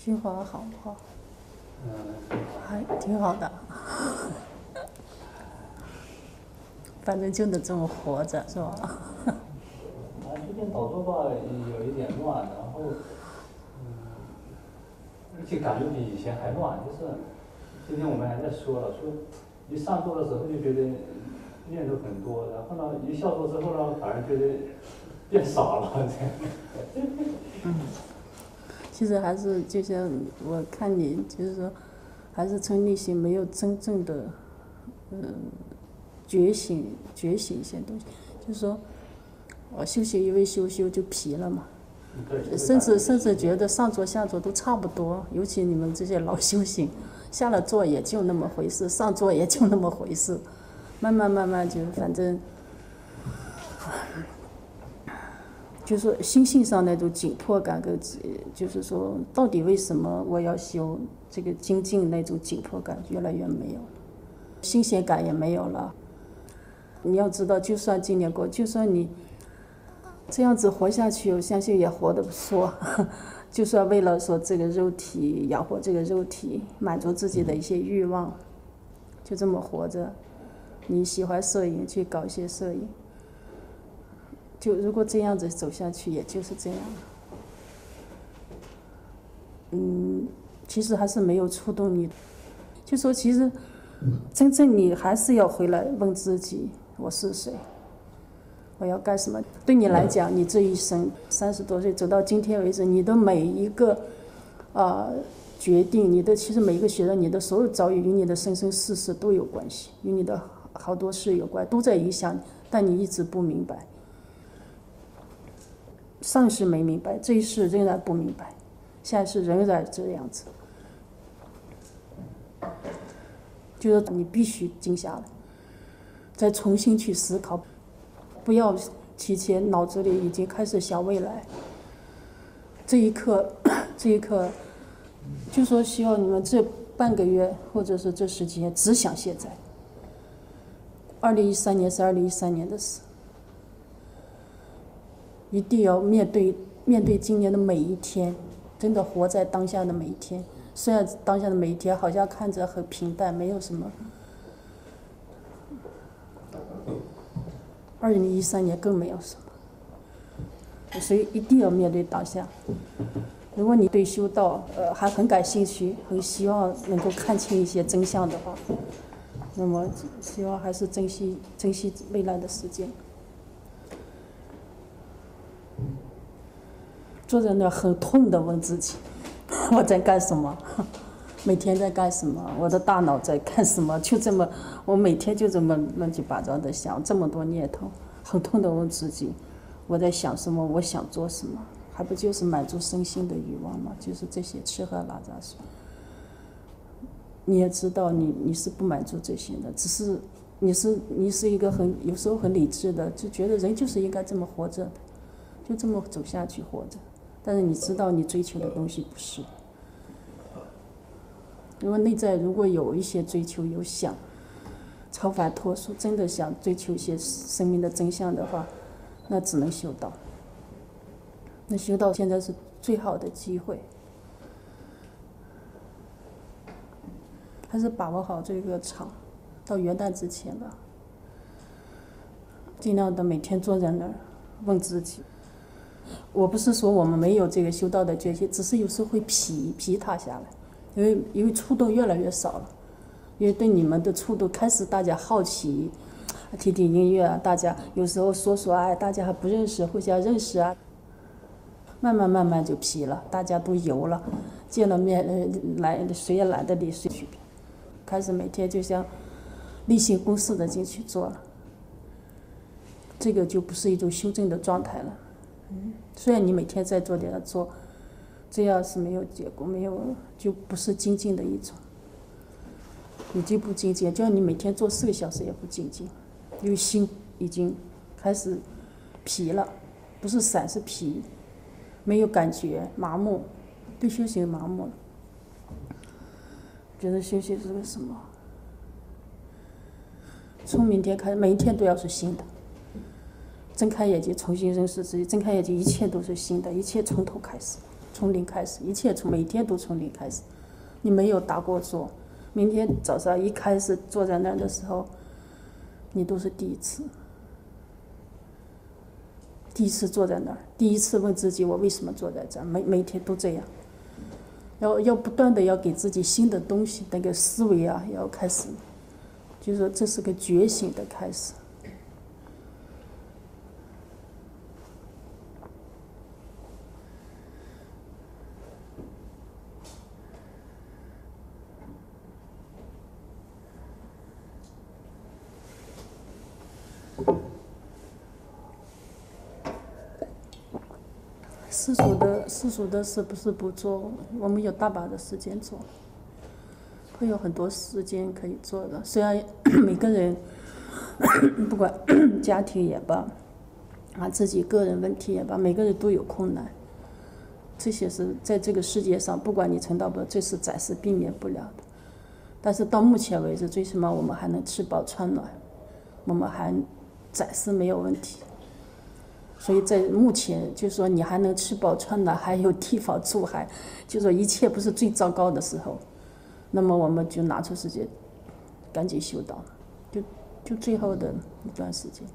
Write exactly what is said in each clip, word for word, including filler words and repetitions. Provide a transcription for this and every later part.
循环好不好？ 嗯， 还挺好的。反正就得这么活着，是吧？ 啊，最近导作吧有一点乱，然后，嗯，而且感觉比以前还乱。就是今天我们还在说了，说一上座的时候就觉得念头很多，然后呢，一下座之后呢，反而觉得变少了。这样。 嗯，其实还是就像我看你，就是说，还是从内心没有真正的，嗯。觉醒，觉醒一些东西，就是说，我修行因为修修就疲了嘛，甚至甚至觉得上座下座都差不多，尤其你们这些老修行，下了座也就那么回事，上座也就那么回事，慢慢慢慢就反正，就是说心性上那种紧迫感跟，就是说到底为什么我要修这个精进那种紧迫感越来越没有了，新鲜感也没有了。你要知道，就算今年过，就算你这样子活下去，我相信也活得不错。就算为了说这个肉体养活这个肉体，满足自己的一些欲望，就这么活着。你喜欢摄影，去搞一些摄影。就如果这样子走下去，也就是这样。嗯，其实还是没有触动你。就说其实，真正你还是要回来问自己。我是谁？我要干什么？对你来讲，你这一生三十多岁走到今天为止，你的每一个啊、呃、决定，你的其实每一个学生，你的所有遭遇与你的生生世世都有关系，与你的好多事有关，都在影响你，但你一直不明白。上世没明白，这一世仍然不明白，下一世仍然这样子，就是你必须静下来。再重新去思考，不要提前脑子里已经开始想未来。这一刻，这一刻，就说希望你们这半个月或者是这十几天只想现在。二零一三年是二零一三年的事，一定要面对面对今年的每一天，真的活在当下的每一天。虽然当下的每一天好像看着很平淡，没有什么。二零一三年更没有什么，所以一定要面对当下。如果你对修道呃还很感兴趣，很希望能够看清一些真相的话，那么希望还是珍惜珍惜未来的时间。坐在那很痛地问自己，我在干什么？每天在干什么？我的大脑在干什么？就这么，我每天就这么乱七八糟的想，这么多念头，很痛的问自己，我在想什么？我想做什么？还不就是满足身心的欲望吗？就是这些吃喝拉撒睡。你也知道你，你是不满足这些的，只是你是你是一个很有时候很理智的，就觉得人就是应该这么活着的，就这么走下去活着。但是你知道，你追求的东西不是。如果内在如果有一些追求，有想超凡脱俗，真的想追求一些生命的真相的话，那只能修道。那修道现在是最好的机会，还是把握好这个场，到元旦之前吧，尽量的每天坐在那儿问自己。我不是说我们没有这个修道的决心，只是有时候会疲疲沓下来。因为因为触动越来越少了，因为对你们的触动开始大家好奇，听听音乐啊，大家有时候说说哎，大家还不认识，互相认识啊，慢慢慢慢就疲了，大家都油了，见了面来谁也懒得理谁去，开始每天就像例行公事的进去做了，这个就不是一种修正的状态了。嗯，虽然你每天在做点做。这样是没有结果，没有就不是精进的一种。你就不精进，就像你每天做四个小时也不精进，因为心已经开始疲了，不是散是疲，没有感觉，麻木，对修行麻木了，觉得修行是个什么？从明天开始，每一天都要是新的。睁开眼睛，重新认识自己；睁开眼睛，一切都是新的，一切从头开始。 从零开始，一切从每天都从零开始。你没有打过坐，明天早上一开始坐在那儿的时候，你都是第一次，第一次坐在那儿，第一次问自己我为什么坐在这儿，每每天都这样。要要不断的要给自己新的东西，那个思维啊，要开始，就是说这是个觉醒的开始。世俗的世俗的事不是不做，我们有大把的时间做，会有很多时间可以做的。虽然每个人不管家庭也罢，啊自己个人问题也罢，每个人都有困难，这些是在这个世界上，不管你成道不，这是暂时避免不了的。但是到目前为止，最起码我们还能吃饱穿暖，我们还暂时没有问题。所以在目前，就是说你还能吃饱穿暖，还有地方住，还就是说一切不是最糟糕的时候，那么我们就拿出时间，赶紧修道，就就最后的一段时间。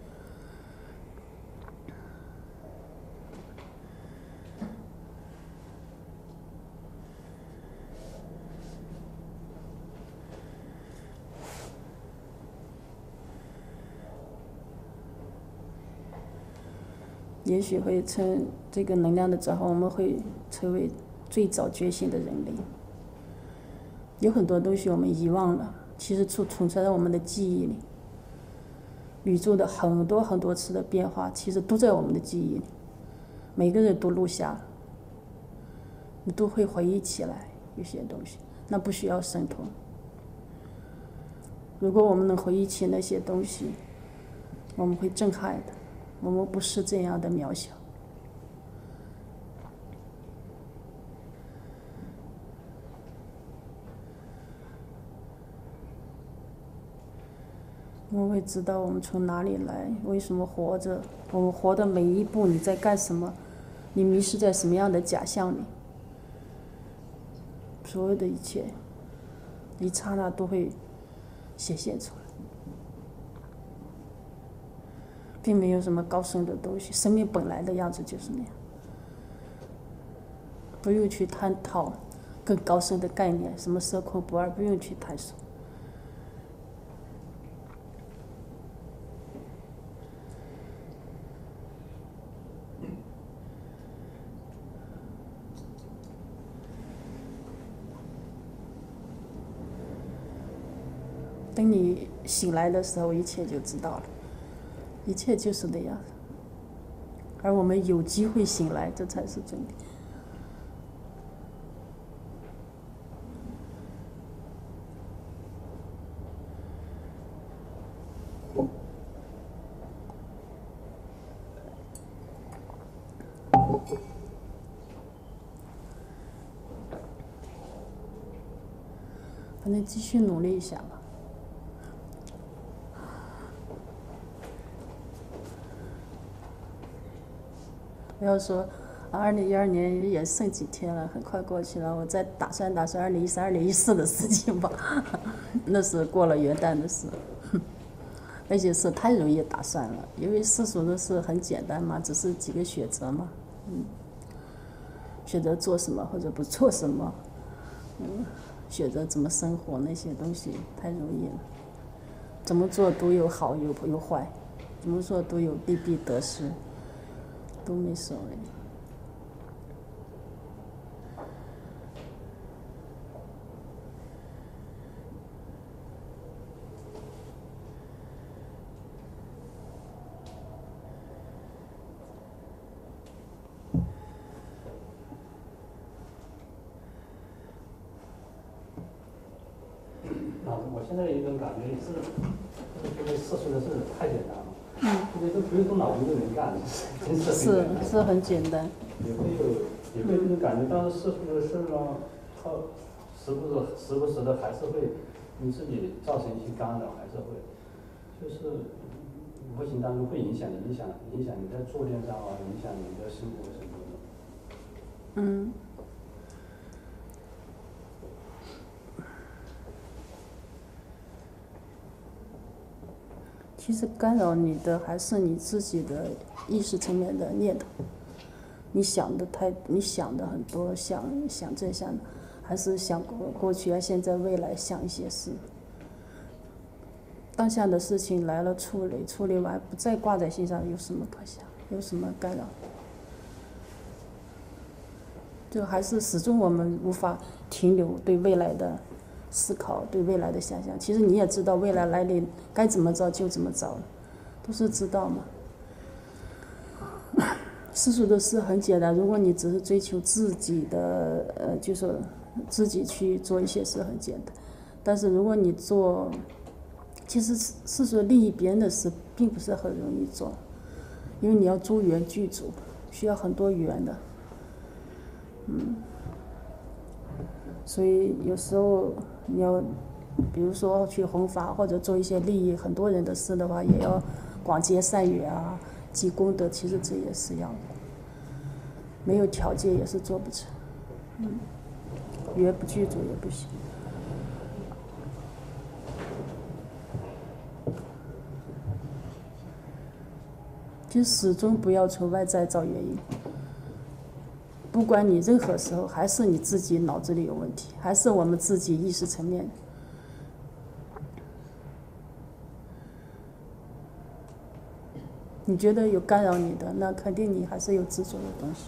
也许会趁这个能量的转换，我们会成为最早觉醒的人类。有很多东西我们遗忘了，其实储存在我们的记忆里。宇宙的很多很多次的变化，其实都在我们的记忆里，每个人都录下了，你都会回忆起来有些东西，那不需要神通。如果我们能回忆起那些东西，我们会震撼的。我们不是这样的渺小。我们会知道我们从哪里来，为什么活着，我们活的每一步你在干什么，你迷失在什么样的假象里，所有的一切，一刹那都会显现出来。并没有什么高深的东西，生命本来的样子就是那样，不用去探讨更高深的概念，什么色空不二，不用去探索。等你醒来的时候，一切就知道了。一切就是那样，而我们有机会醒来，这才是真理。反正继续努力一下吧。不要说，二零一二年也剩几天了，很快过去了。我再打算打算二零一三、二零一四的事情吧，那是过了元旦的事，而且是太容易打算了，因为世俗的事很简单嘛，只是几个选择嘛，嗯，选择做什么或者不做什么，嗯，选择怎么生活那些东西太容易了，怎么做都有好有有坏，怎么做都有利弊得失。都没所谓。 啊，我现在有一种感觉是，这个世俗的事太简单了。 嗯， 这些都不用动脑筋就能干，真是是是很简单。 也会有也会有这种感觉，但是世俗的事呢，它时不时时不时的还是会你自己造成一些干扰，还是会，就是无形当中会影响影响影响你在坐垫上啊，影响你的生活什么的。 嗯。其实干扰你的还是你自己的意识层面的念头，你想的太，你想的很多，想想这想，还是想过过去啊、现在、未来想一些事。当下的事情来了处理，处理完不再挂在心上，有什么可想？有什么干扰？就还是始终我们无法停留对未来的思考，对未来的想象。其实你也知道未来来临该怎么着就怎么着了，都是知道嘛。世俗的事很简单，如果你只是追求自己的呃，就说自己去做一些事很简单，但是如果你做，其实世俗利益别人的事并不是很容易做，因为你要诸缘具足，需要很多缘的，嗯。所以有时候你要，比如说去弘法或者做一些利益很多人的事的话，也要广结善缘啊，积功德，其实这也是要的，没有条件也是做不成，嗯，缘不具足也不行。就始终不要从外在找原因。不管你任何时候，还是你自己脑子里有问题，还是我们自己意识层面。你觉得有干扰你的，那肯定你还是有执着的东西。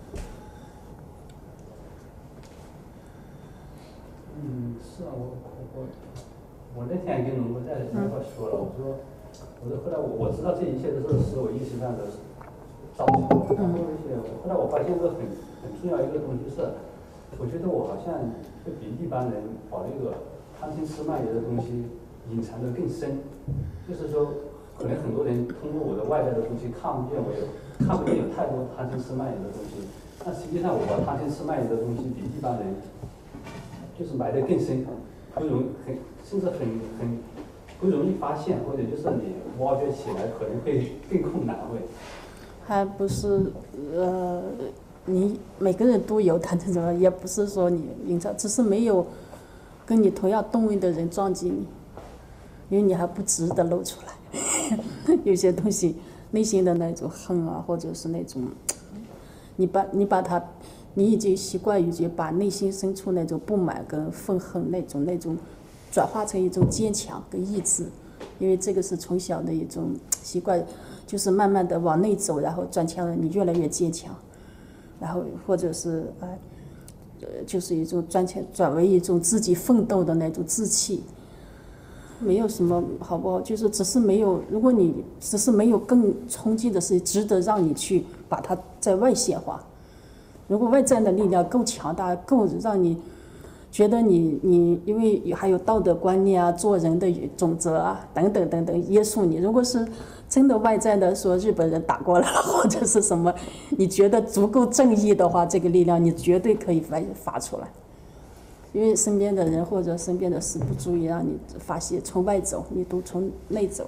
嗯，是啊，我我我那天跟龙哥在那块说了，我说我说后来我我知道这一切都是是我意识上的造成的，然后而且后来我发现一个很很重要一个东西是，我觉得我好像会比一般人把那个贪嗔痴慢疑的东西隐藏得更深，就是说可能很多人通过我的外在的东西看不见我有看不见有太多贪嗔痴慢疑的东西，但实际上我把贪嗔痴慢疑的东西比一般人就是埋得更深，不容很甚至很很不容易发现，或者就是你挖掘起来可能会更困难会。 还不是呃，你每个人都有贪嗔痴，也不是说你隐藏，只是没有跟你同样动位的人撞击你，因为你还不值得露出来。有些东西内心的那种恨啊，或者是那种，你把你把它，你已经习惯于就把内心深处那种不满跟愤恨那种那种转化成一种坚强跟意志，因为这个是从小的一种习惯，就是慢慢的往内走，然后转强了，你越来越坚强，然后或者是呃，呃，就是一种转强转为一种自己奋斗的那种志气。没有什么好不好，就是只是没有，如果你只是没有更冲击的事值得让你去把它在外显化。如果外在的力量够强大，够让你觉得你你因为还有道德观念啊，做人的准则啊等等等等约束你。如果是真的外在的说日本人打过来了或者是什么，你觉得足够正义的话，这个力量你绝对可以发发出来。因为身边的人或者身边的事不足以让你发泄，从外走，你都从内走。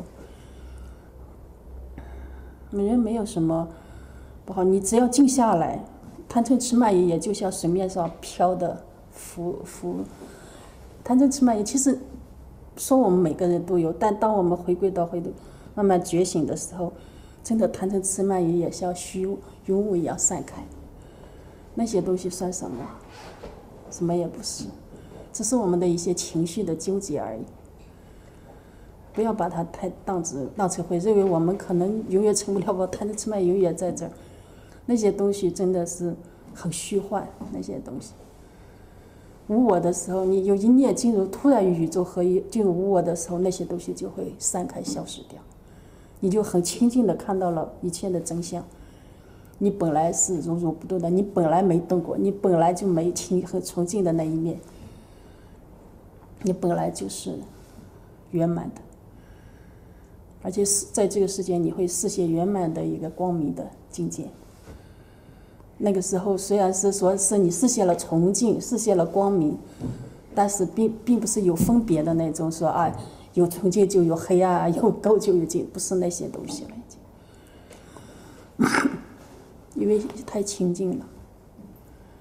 人没有什么不好，你只要静下来，贪嗔痴慢疑也就像水面上飘的浮浮。贪嗔痴慢疑其实说我们每个人都有，但当我们回归到回头慢慢觉醒的时候，真的贪嗔痴慢疑也像虚云雾一样散开。那些东西算什么？什么也不是，只是我们的一些情绪的纠结而已。不要把它太当成当成会认为我们可能永远成不了，我贪嗔痴慢永远在这儿。那些东西真的是很虚幻，那些东西。无我的时候，你有一念进入突然与宇宙合一，进入无我的时候，那些东西就会散开消失掉，你就很清净的看到了一切的真相。你本来是如如不动的，你本来没动过，你本来就没清很纯净的那一面，你本来就是圆满的，而且是在这个世界你会实现圆满的一个光明的境界。那个时候虽然是说是你实现了纯净，实现了光明，但是并并不是有分别的那种说啊，有纯净就有黑暗，有垢就有净，不是那些东西了已经。因为太清净了，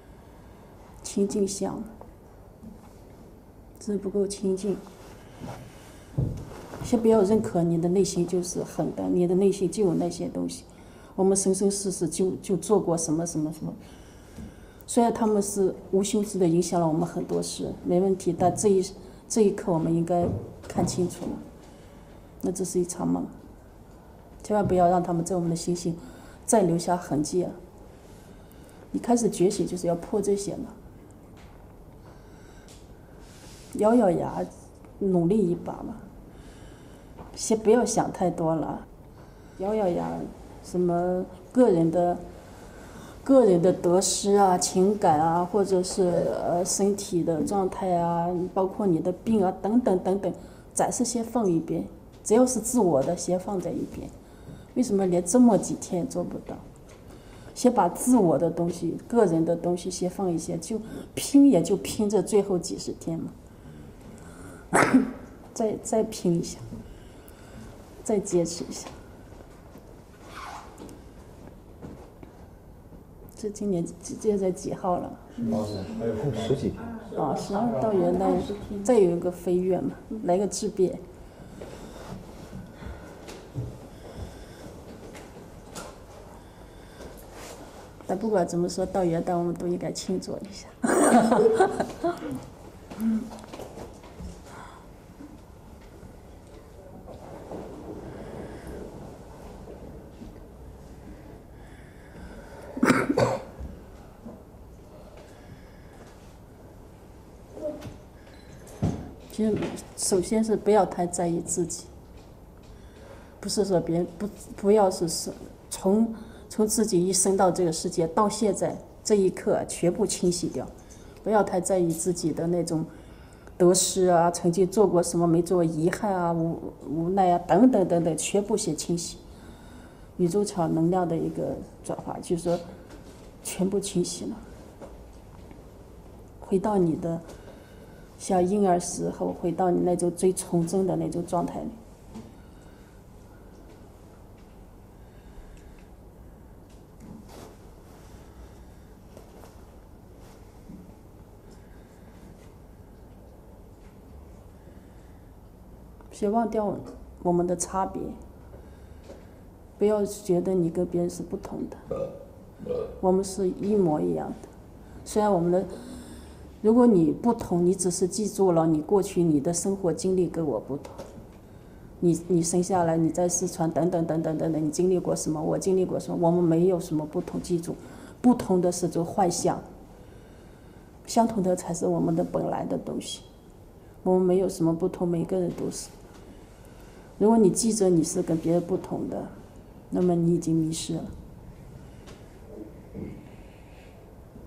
清净相，只是不够清净。先不要认可你的内心就是狠的，你的内心就有那些东西。我们生生世世就就做过什么什么什么，虽然他们是无休止的影响了我们很多事，没问题，但这一这一刻我们应该看清楚了，那只是一场梦，千万不要让他们在我们的心性再留下痕迹啊！一开始觉醒就是要破这些嘛，咬咬牙，努力一把嘛。先不要想太多了，咬咬牙，什么个人的、个人的得失啊、情感啊，或者是呃身体的状态啊，包括你的病啊等等等等，暂时先放一边。只要是自我的，先放在一边。为什么连这么几天也做不到？先把自我的东西、个人的东西先放一些，就拼也就拼这最后几十天嘛，再再拼一下，再坚持一下。这今年现在几号了？ 还有十几天。 啊，十二到元旦，再有一个飞跃嘛，来个质变。但不管怎么说，到元旦我们都应该庆祝一下。其实，首先是不要太在意自己，不是说别人不不要是是从从自己一生到这个世界到现在这一刻全部清洗掉，不要太在意自己的那种得失啊，曾经做过什么没做过，遗憾啊、无无奈啊等等等等，全部先清洗。宇宙场能量的一个转化，就是说全部清洗了，回到你的。像婴儿时候回到你那种最纯真的那种状态里，别忘掉我们的差别，不要觉得你跟别人是不同的，我们是一模一样的。虽然我们的如果你不同，你只是记住了你过去你的生活经历跟我不同，你你生下来你在四川等等等等等等，你经历过什么，我经历过什么，我们没有什么不同，记住，不同的是种幻象，相同的才是我们的本来的东西，我们没有什么不同，每个人都是。如果你记着你是跟别人不同的，那么你已经迷失了。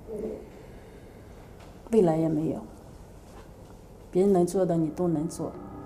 未来也没有，别人能做的你都能做。